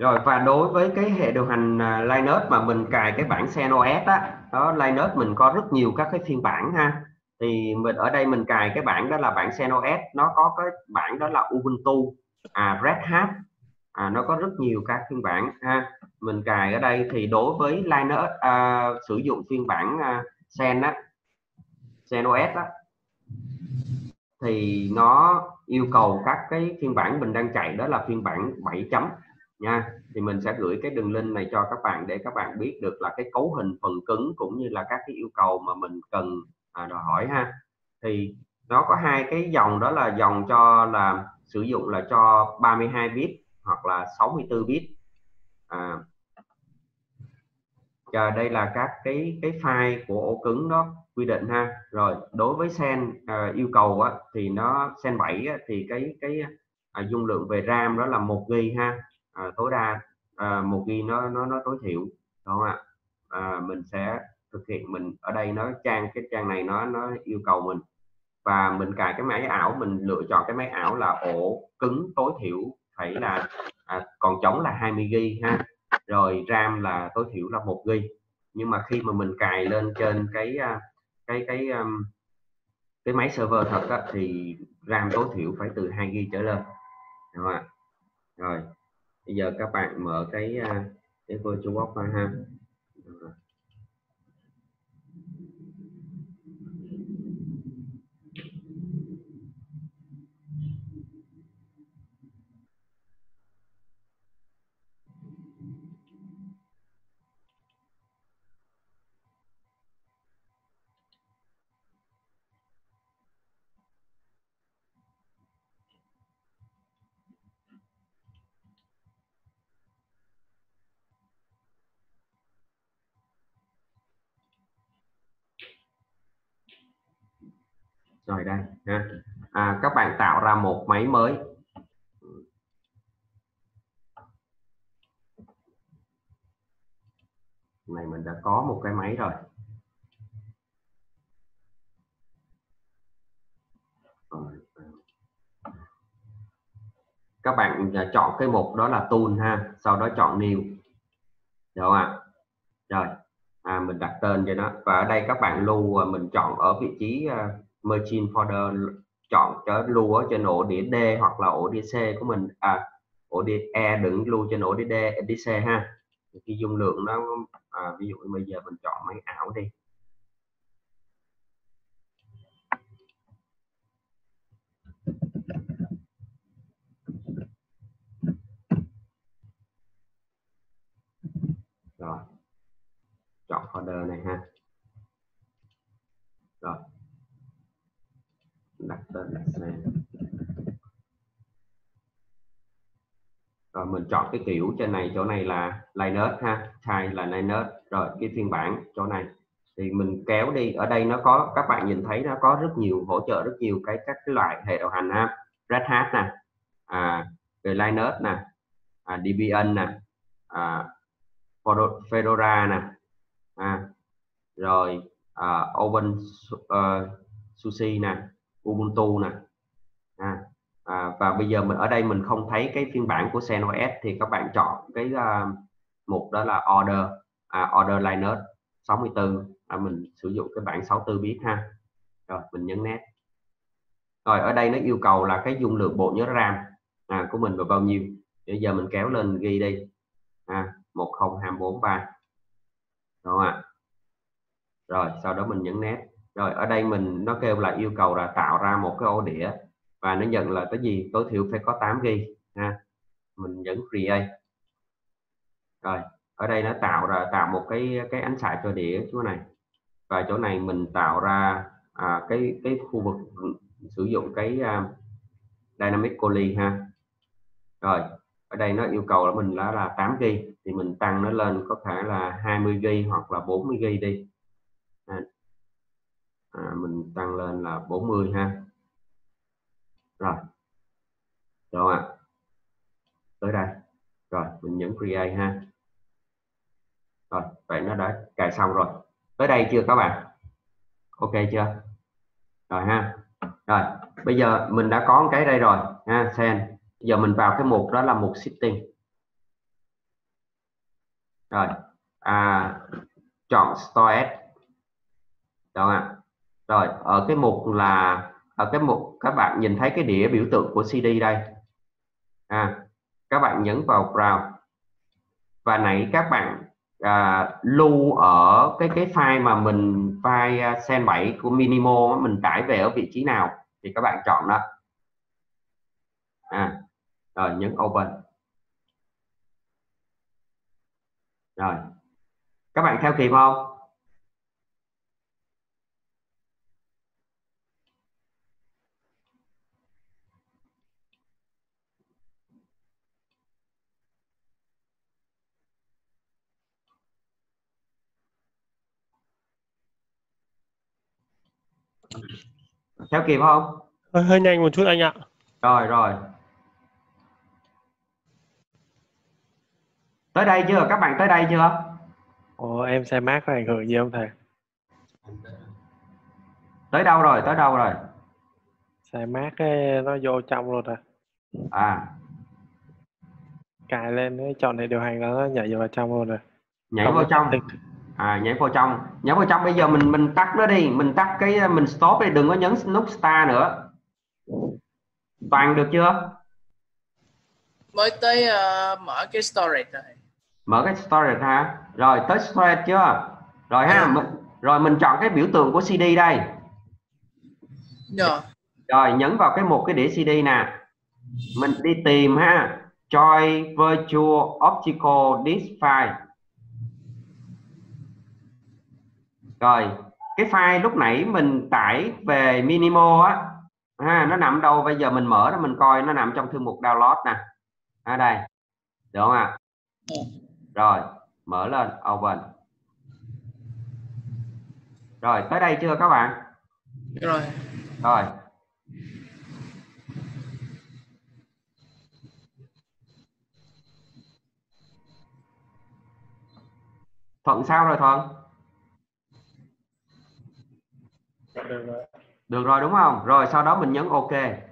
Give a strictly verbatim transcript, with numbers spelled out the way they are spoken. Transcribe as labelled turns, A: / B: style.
A: Rồi, và đối với cái hệ điều hành uh, Linux mà mình cài cái bản CentOS á, đó Linux mình có rất nhiều các cái phiên bản ha. Thì mình ở đây mình cài cái bản đó là bản CentOS, nó có cái bản đó là Ubuntu, à, Red Hat, à, nó có rất nhiều các phiên bản ha. Mình cài ở đây thì đối với Linux uh, sử dụng phiên bản uh, Cent á, CentOS á, thì nó yêu cầu các cái phiên bản mình đang chạy đó là phiên bản bảy chấm nha. Thì mình sẽ gửi cái đường link này cho các bạn để các bạn biết được là cái cấu hình phần cứng cũng như là các cái yêu cầu mà mình cần à, đòi hỏi ha. Thì nó có hai cái dòng, đó là dòng cho là sử dụng là cho ba mươi hai bit hoặc là sáu mươi tư bit. à, Và đây là các cái cái file của ổ cứng đó quy định ha. Rồi đối với Cent à, yêu cầu á, thì nó Cent bảy á, thì cái cái à, dung lượng về RAM đó là một gi ga bai ha, à, tối đa à, một gi ga bai nó nó nó tối thiểu, đúng không ạ? À, mình sẽ thực hiện, mình ở đây nó trang cái trang này nó nó yêu cầu mình, và mình cài cái máy ảo, mình lựa chọn cái máy ảo là ổ cứng tối thiểu phải là à, còn trống là hai mươi gi ga bai ha, rồi RAM là tối thiểu là một gi ga bai. Nhưng mà khi mà mình cài lên trên cái cái cái um, cái máy server thật á, thì RAM tối thiểu phải từ hai gi ga bai trở lên, đúng không ạ? Rồi bây giờ các bạn mở cái cái VirtualBox ra ha. Rồi đây ha. À, các bạn tạo ra một máy mới. Này mình đã có một cái máy rồi. Các bạn chọn cái mục đó là tool ha, sau đó chọn new, được không ạ? Rồi à, mình đặt tên cho nó, và ở đây các bạn lưu, mình chọn ở vị trí uh, machine folder, chọn cho lưu ở trên ổ đĩa D hoặc là ổ đĩa C của mình, à, ổ đĩa E đừng lưu trên ổ đĩa D, đĩa C ha. Khi dung lượng nó à, ví dụ bây giờ mình chọn máy ảo đi. Rồi chọn folder này ha. Rồi đặt tên là C. Rồi mình chọn cái kiểu trên này, chỗ này là Linux ha, type là Linux. Rồi cái phiên bản chỗ này thì mình kéo đi, ở đây nó có, các bạn nhìn thấy nó có rất nhiều, hỗ trợ rất nhiều cái các cái loại hệ điều hành ha. Red Hat nè, à, về Linux nè, à, Debian nè, à, Fedora nè, à, rồi à, Open uh, SUSE nè, Ubuntu nè, à, à, và bây giờ mình ở đây mình không thấy cái phiên bản của CentOS thì các bạn chọn cái uh, mục đó là Order, à, Order Linux sáu mươi tư, à, mình sử dụng cái bản sáu mươi tư bit ha. Rồi mình nhấn Next. Rồi ở đây nó yêu cầu là cái dung lượng bộ nhớ RAM à, của mình là bao nhiêu. Bây giờ mình kéo lên ghi đi, à, một không hai bốn ba, đúng không ạ? Rồi sau đó mình nhấn Next. Rồi ở đây mình nó kêu là yêu cầu là tạo ra một cái ổ đĩa, và nó nhận là cái gì, tối thiểu phải có tám gi ga bai ha. Mình nhấn Create. Rồi ở đây nó tạo ra tạo một cái cái ánh xạ cho đĩa chỗ này, và chỗ này mình tạo ra à, cái cái khu vực sử dụng cái uh, Dynamic Poly ha. Rồi ở đây nó yêu cầu là mình là là tám gi ga bai, thì mình tăng nó lên có thể là hai mươi gi ga bai hoặc là bốn mươi gi ga bai đi. À, à, mình tăng lên là bốn mươi ha. Rồi rồi ạ, tới đây rồi mình nhấn Create ha. Rồi vậy nó đã cài xong rồi. Tới đây chưa các bạn? Ok chưa? Rồi ha. Rồi bây giờ mình đã có cái đây rồi ha, Cent. Giờ mình vào cái mục đó là mục Setting. Rồi à, chọn storage được không ạ? Rồi ở cái mục là ở cái mục các bạn nhìn thấy cái đĩa biểu tượng của xê đê đây, à, các bạn nhấn vào browse và nãy các bạn à, lưu ở cái cái file mà mình file uh, sen bảy của Minimo mình tải về ở vị trí nào thì các bạn chọn đó, à, rồi nhấn open. Rồi các bạn theo kịp không? Theo kịp không?
B: Hơi, hơi nhanh một chút anh ạ.
A: Rồi rồi. Tới đây chưa? Các bạn tới đây chưa?
B: Ồ, em xem mát có ảnh hưởng gì không thầy?
A: Tới đâu rồi? Tới đâu rồi?
B: Xài mát cái nó vô trong luôn à.
A: À,
B: Cài lên cái chọn để điều hành nó nhảy vào trong luôn rồi.
A: nhảy
B: Không
A: vào
B: có
A: trong.
B: tích.
A: À, nhảy vào trong. Nhảy vào trong bây giờ mình mình tắt nó đi, mình tắt cái mình stop đi, đừng có nhấn nút start nữa. Toàn được chưa?
C: Mới tới uh, mở cái storage rồi.
A: Mở cái storage ha. Rồi tới storage chưa? Rồi ha,
C: À.
A: mình, rồi mình chọn cái biểu tượng của xê đê đây.
C: Rồi.
A: Rồi nhấn vào cái một cái đĩa xê đê nè. Mình đi tìm ha. Joy Virtual Optical Disk File. Rồi cái file lúc nãy mình tải về Minimo á, ha, nó nằm đâu? Bây giờ mình mở ra mình coi, nó nằm trong thư mục download nè, ở đây được không ạ?
C: Ừ.
A: Rồi mở lên open. Rồi tới đây chưa các bạn?
C: Rồi.
A: Rồi Thuận sao rồi Thuận?
B: Được rồi.
A: Được rồi đúng không? Rồi sau đó mình nhấn OK.